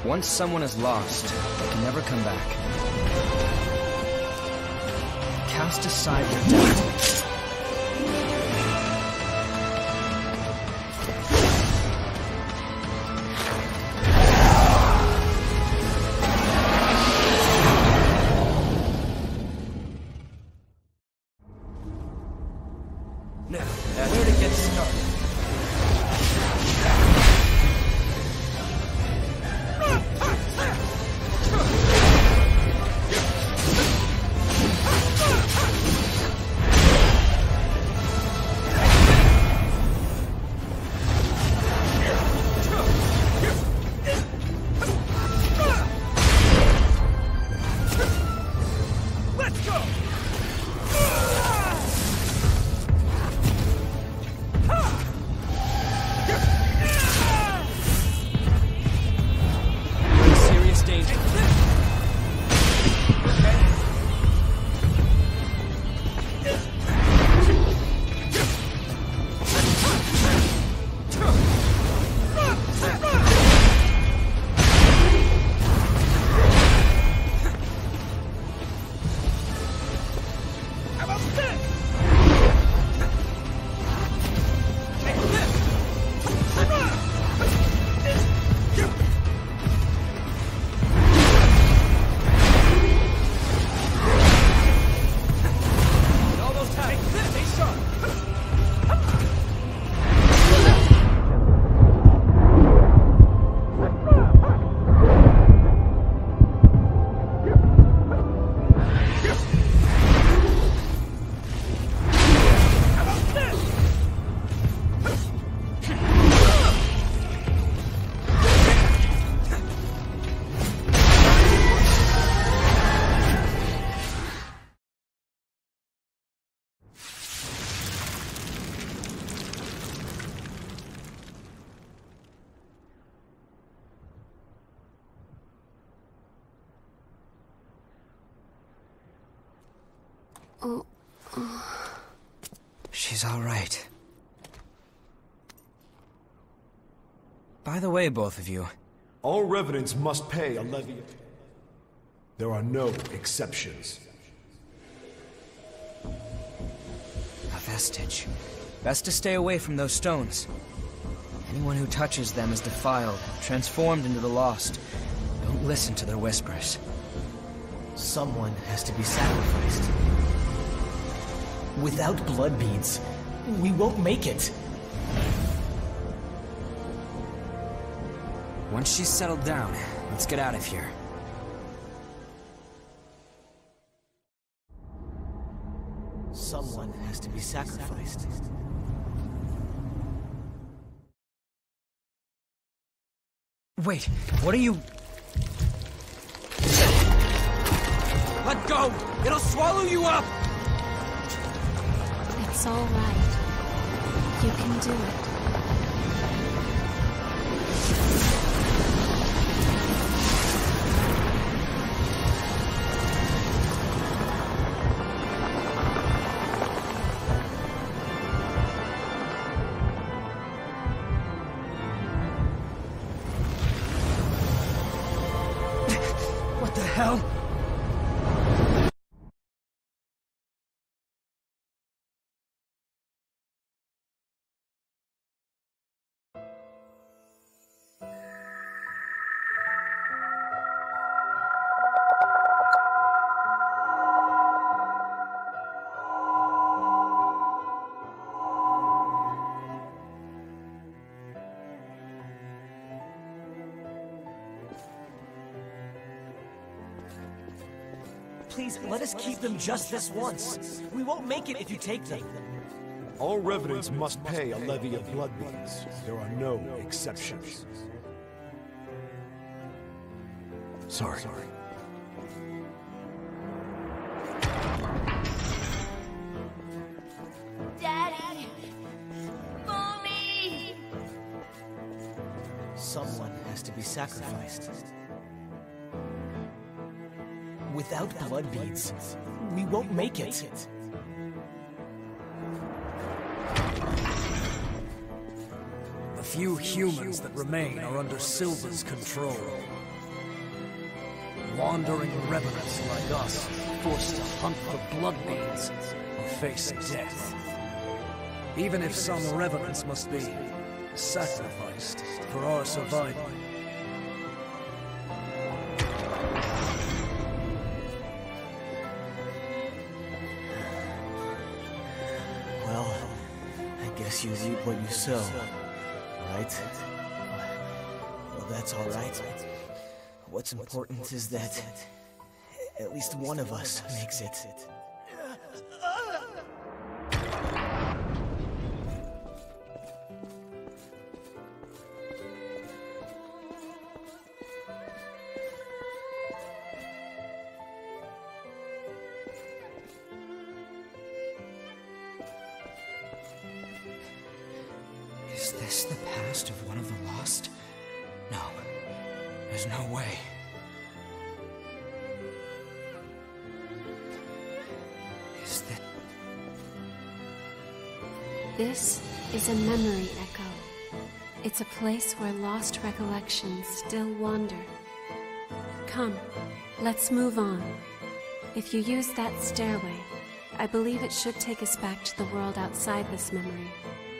Once someone is lost, they can never come back. Cast aside your doubt. Now, where to get started? She's all right. By the way, both of you. All revenants must pay a levy. There are no exceptions. A vestige. Best to stay away from those stones. Anyone who touches them is defiled, transformed into the lost. Don't listen to their whispers. Someone has to be sacrificed. Without blood beads, we won't make it. Once she's settled down, let's get out of here. Someone has to be sacrificed. Wait, what are you... Let go! It'll swallow you up! It's all right. You can do it. What the hell? Please, let us keep them just this once. We won't make it if you take them. All revenants must pay a levy of blood beads. There are no exceptions. Sorry. Daddy! Mommy! Someone has to be sacrificed. Without blood beads, we won't make it. The few humans that remain are under Silva's control. wandering revenants like us, forced to hunt for blood beings or face death. Even if some revenants must be sacrificed for our survival. Well, I guess you reap what you sow, right? Well, that's all right. What's important is that at least one of us makes it. Is this the past of one of the lost? No. There's no way. Is this... This is a memory echo. It's a place where lost recollections still wander. Come, let's move on. If you use that stairway, I believe it should take us back to the world outside this memory.